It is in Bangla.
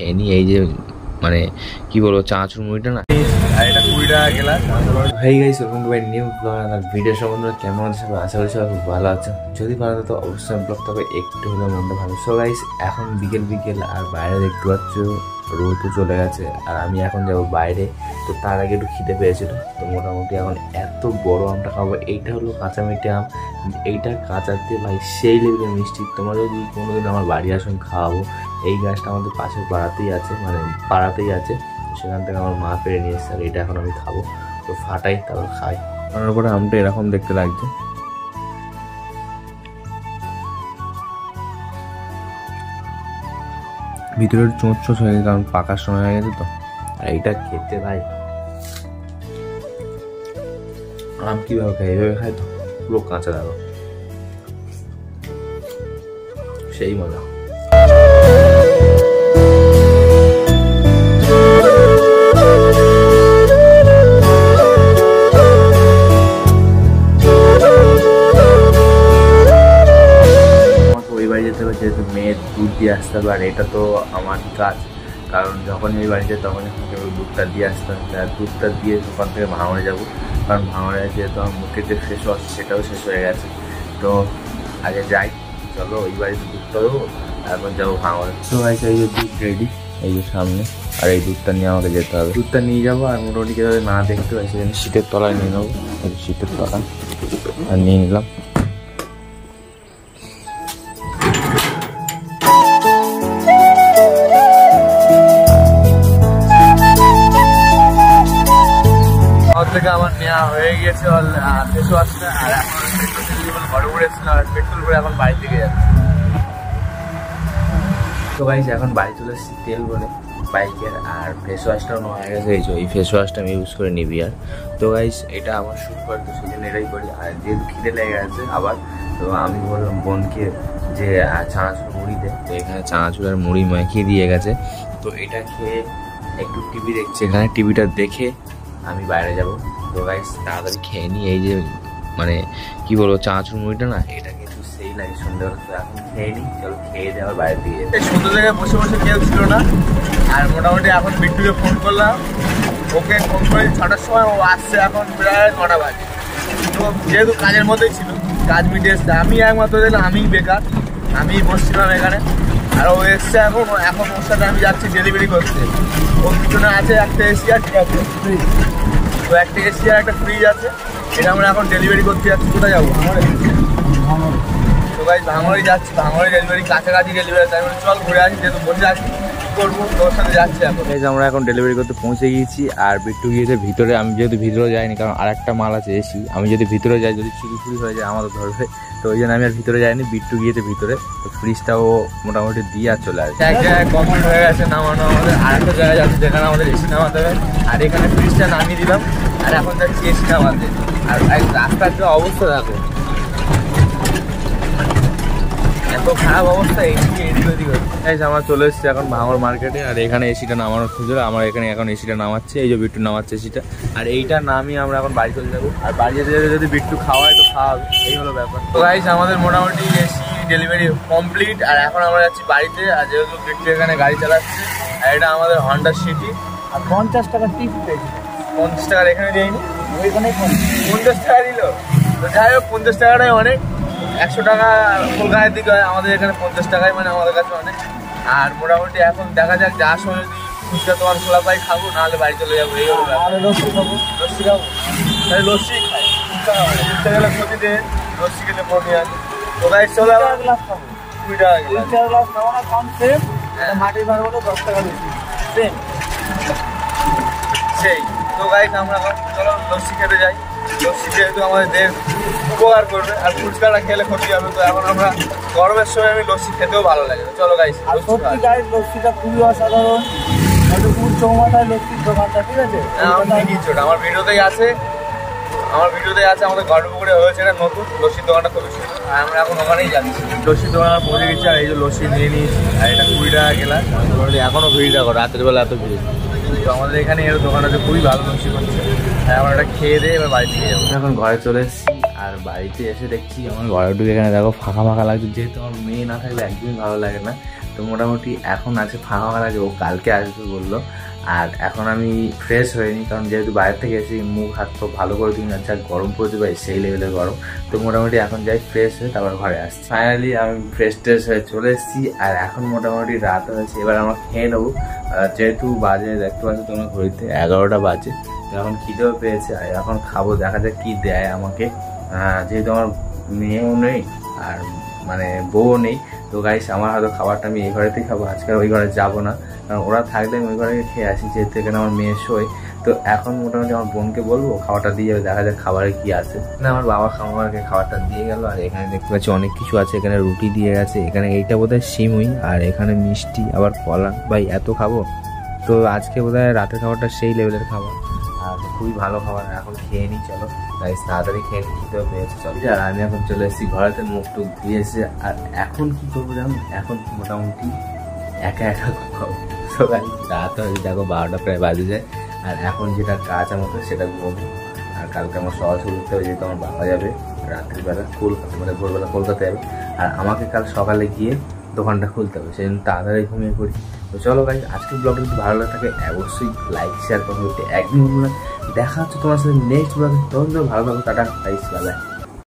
এনি এই যে মানে কি বলবো চানাচুর মুড়িটা না, আর এটা 20 টাকা glass. Hey guys, welcome to my new blog. আর ভিডিও সম্বন্ধে কেমন আছে সবাই? আশা করি সবাই খুব ভালো আছে। যদি ভালো তো অবশ্যই ব্লগটাকে একটু হলেও মনটা ভালো। সো গাইস, এখন বিকেল আর বাইরে দেখতে পাচ্ছ রোদও চলে গেছে, আর আমি এখন যাবো বাইরে। তো তার আগে একটু খিদে পেয়েছিল, তো মোটামুটি এখন এত বড় আমটা খাবো। এইটা হলো কাঁচা মিঠে আম, এইটা কাঁচাতে ভাই সেই লেভেলের মিষ্টি। তোমরা যদি কোনোদিন আমার বাড়ি আসুন খাওয়াবো। এই গাছটা আমাদের পাশের পাড়াতেই আছে, মানে পাড়াতেই আছে, সেখান থেকে আমার মা পেরে নিয়ে এসছে। আর এটা এখন আমি খাবো, তো ফাটাই তারপর খাই। কারণ পরে আমটা এরকম দেখতে লাগছে। ভিতরে চোঁচ হয়ে গেছে, কারণ পাকার সময় হয়ে গেছে তো। আর এইটা খেতে ভাই আম কিভাবে খাই, এইভাবে খাই তো, পুরো কাঁচা দেখো, সেই মজা। যেহেতু মেয়ের দুধ দিয়ে আসতে হবে, আর এটা তো আমার কাজ, কারণ যখন এই বাড়িতে তখন দুধটা দিয়ে আসতে হবে। আর দুধটা দিয়ে ওখান থেকে ভাঙড়ে যাবো, কারণ ভাঙড়ে যেহেতু আমার মুখে যে ফ্রেশ ওয়াশ সেটাও শেষ হয়ে গেছে। তো আগে যাই, চলো ওই বাড়িতে দুধটা দেবো, তারপর যাবো ভাঙড়ে। তো গাইস, এই যে দুধ রেডি, এই যে সামনে। আর এই দুধটা নিয়ে আমাকে যেতে হবে, দুধটা নিয়ে যাবো। আর মোটামুটি কীভাবে না দেখতে পাই সেখানে শীতের তলায় নিয়ে নেবো, শীতের তলায়। আর নিয়ে নিলাম। থেকে আমার নেওয়া হয়ে গেছে ফেস ওয়াশটা, আর এখন ঘরে উড়েছিলাম, আর পেট্রোল করে এখন বাড়ি থেকে যাচ্ছি। তো গাইস, এখন বাড়ি চলে এসেছি তেল বলে বাইকের, আর ফেস ওয়াশটাও নেওয়া হয়ে গেছে। এই ফেস ওয়াশটা আমি ইউজ করে নিবি। আর তো গাইস, এটা আমার শুট করে, তো সেজন্য এটাই করি। আর যেহেতু খিদে লেগে গেছে আবার, তো আমি বললাম বোনকে যে চানাচুর মুড়ি দেয়, তো এখানে চানাচুর আর মুড়ি মাখিয়ে দিয়ে গেছে। তো এটা খেয়ে একটু টিভি দেখছি, এখানে টিভিটা দেখে আমি বাইরে যাব। তো গাইস, তাড়াতাড়ি খেয়ে নিই। এই যে মানে কি বলবো চানাচুর মুড়িটা না, এটা কিন্তু সেই লাগে সন্ধ্যাবেলা। তো এখন খেয়ে নিই, চলো খেয়ে দিয়ে আবার বাইরে দিয়ে যাই। সুন্দর জায়গায় বসে বসে কেউ ছিল না, আর মোটামুটি এখন বিট্টুকে ফোন করলাম। ওকে ফোন করে 6টার সময়, ও আসছে এখন প্রায় 9টা বাজে। তো যেহেতু কাজের মধ্যেই ছিল, কাজ মিটে এসছে। আমি একমাত্র দিলাম, আমিই বেকার, আমি বসছিলাম এখানে। আর ও এসছে এখন ওর সাথে আমি যাচ্ছি ডেলিভারি করতে। ওর পিছনে আছে একটা এসি, আর ঠিক আছে তো একটা এসি আর একটা ফ্রিজ আছে, এটা আমরা এখন ডেলিভারি করতে যাচ্ছি। কোথায় যাবো? তো গাইস, ভাঙড়ে যাচ্ছি, ভাঙড়ে ডেলিভারি কাছাকাছি ডেলিভারি, তাই মানে চল ঘুরে আসি, যেহেতু বসে আছি করবো, তোর সাথে যাচ্ছি এখন। আমরা এখন ডেলিভারি করতে পৌঁছে গিয়েছি, আর বিট্টু গিয়েছে ভিতরে। আমি যেহেতু ভিতরে যাইনি, কারণ আর একটা মাল আছে এসি, আমি যদি ভিতরে যাই যদি চুরি ফুরি হয়ে যায় আমাদের ধরবে, তো ওই জন্য আমি আর ভিতরে যাইনি। বিট্টু গিয়েছে ভিতরে, তো ফ্রিজটাও মোটামুটি দিয়ে আর চলে আসবে। এক জায়গায় কমপ্লিট হয়ে গেছে নামানো আমাদের, আর একটা জায়গায় যাচ্ছে যেখানে আমাদের এসি নামাতে হবে। আর এখানে ফ্রিজটা নামিয়ে দিলাম, আর এখন যাচ্ছি এসি নামাতে। আর রাস্তার যে অবস্থা দেখো, এত খারাপ অবস্থা, এদিকে এদিক ওদিক হচ্ছে। আমরা চলে এসেছি এখন ভাঙড় মার্কেটে, আর এখানে এসিটা নামানোর সুযোগ আমরা এখানে এখন এসিটা নামাচ্ছে। এই যে বিট্টু নামাচ্ছে এসিটা, আর এইটা নামিয়ে আমরা এখন বাড়ি চলে যাবো। আর বাড়ি যেতে যেতে যদি বিট্টু খাওয়ায় তো খাওয়াবে, এই হলো ব্যাপার। তো গাইস, আমাদের মোটামুটি এসি ডেলিভারি কমপ্লিট, আর এখন আমরা যাচ্ছি বাড়িতে। আর যেহেতু বিট্টু এখানে গাড়ি চালাচ্ছে, আর এটা আমাদের হন্ডা সিটি। আর 50 টাকা টিপ পেয়েছি, 50 টাকার এখানে দেয়নি, ওইখানে 50 টাকা দিল। তো যাই হোক, 50 টাকাটাই অনেক। 100 টাকা কলকাতার দিকে হয়, আমাদের এখানে 50 টাকায় মানে আমাদের কাছে অনেক। আর মোটামুটি এখন দেখা যাক, যাওয়ার সময় যদি ফুচকা তোমার খোলা পাই খাবো, নাহলে বাড়ি চলে যাবো। এই হলো লস্যি খাবো, লস্যি খাবো, তাহলে লস্যি খাই। ফুচকা গেলে ক্ষতিতে লস্যি খেতে পড়ে আছে। তো গাইস, চলো 1 গ্লাস খাবো, 2 টাকা গ্লাস, 4 গ্লাস খাবো না, কম সেম। মাটির ভাড়া হলো 10 টাকা বেশি, সেম সেই। তো গাইস, আমরা চলো লস্যি খেতে যাই। লস্যি যেহেতু আমাদের দেহ উপকার করবে, আর ফুচকাটা খেলে ক্ষতি হবে। তো এখন আমরা গরমের সময় আমি লস্যি খেতেও ভালো লাগে। চলো গাইস, সত্যি গাইস, লস্যিটা খুবই অসাধারণ। চৌমাথায় লস্যির দোকানটা, ঠিক আছে, আমার ভিডিওতেই আছে, আমাদের গর্বপুকুরে হয়েছে না নতুন লস্যির দোকানটা, খুবই সুন্দর। আর আমরা এখন ওখানেই যাচ্ছি, লস্যির দোকান আমরা পৌঁছে গেছি। আর এই যে লস্যি নিয়ে নিয়েছি, আর এটা 20 টাকা গেলাস। এখনো ভিড় দেখো, রাতের বেলা এত ভিড়। তো আমাদের এখানে এর দোকানটা খুবই ভালো লস্যি করছে। হ্যাঁ, আমরা এটা খেয়ে দিয়ে এবার বাড়ি থেকে যাবো। এখন ঘরে চলে এসেছি, আর বাড়িতে এসে দেখছি আমার ঘরে ঢুকে এখানে দেখো ফাঁকা ফাঁকা লাগছে। যেহেতু আমার মেয়ে না থাকলে একদমই ভালো লাগে না, তো মোটামুটি এখন আছে ফাঁকা লাগে, ও কালকে আসবে বললো। আর এখন আমি ফ্রেশ হইনি, কারণ যেহেতু বাইরে থেকে এসে মুখ হাত তো ভালো করে দিন যা গরম পড়তে পারি সেই লেভেলের গরম। তো মোটামুটি এখন যাই ফ্রেশ হয়ে তারপর ঘরে আসছি। ফাইনালি আমি ফ্রেশ ট্রেশ হয়ে চলে এসেছি। আর এখন মোটামুটি রাত হয়েছে, এবার আমরা খেয়ে নেবো। যেহেতু বাজে দেখতে পাচ্ছি তোমরা ঘড়িতে 11টা বাজে, এখন খিদেও পেয়েছে। আর এখন খাবো, দেখা যাক কি দেয় আমাকে। যেহেতু আমার মেয়েও নেই আর মানে বউও নেই, তো গাইস আমার হয়তো খাবারটা আমি এই ঘরেতেই খাবো, আজকে ওই ঘরে যাবো না, কারণ ওরা থাকলে আমি ওই ঘরে খেয়ে আসি, যেহেতু এখানে আমার মেয়ে শোয়। তো এখন মোটামুটি আমার বোনকে বলবো খাবারটা দিয়ে যাবে, দেখা যাক খাবারে কি আছে না। আমার বাবা আমাকে খাবারটা দিয়ে গেল। আর এখানে দেখতে পাচ্ছি অনেক কিছু আছে, এখানে রুটি দিয়ে গেছে, এখানে এইটা বোধহয় সিমুই, আর এখানে মিষ্টি, আবার কলা। ভাই এত খাবো? তো আজকে বোধহয় রাতের খাবারটা সেই লেভেলের খাবার, আর খুবই ভালো খাবার। এখন খেয়ে নিই, চলো তাই তাড়াতাড়ি খেয়ে নিই, খেতেও পেয়েছে। চলো, আর আমি এখন চলে এসেছি ঘরেতে, মুখ টুক ধুয়ে এসে। আর এখন কি করবো জানো, এখন মোটামুটি একা একা খাবো। সবাই রাত হয়ে দেখো 12টা প্রায় বাজে যায়। আর এখন যেটা কাজ আমাকে সেটা ঘুমবো। আর কালকে আমার সকাল শুরু করতে হবে, যেহেতু আমার বাবা যাবে রাত্রিবেলা কলকাতা, মানে ভোরবেলা কলকাতা যাবে। আর আমাকে কাল সকালে গিয়ে দোকানটা খুলতে হবে, সেই জন্য তাড়াতাড়ি ঘুমিয়ে পড়ি। তো চলো গাইস, আজকের ব্লগটা যদি ভালো লাগে থাকে অবশ্যই লাইক শেয়ার করতে একদম। দেখা হচ্ছে তোমার সাথে নেক্সট ব্লগে। তখন ভালো থাকো, টাটা গাইস, বাই বাই।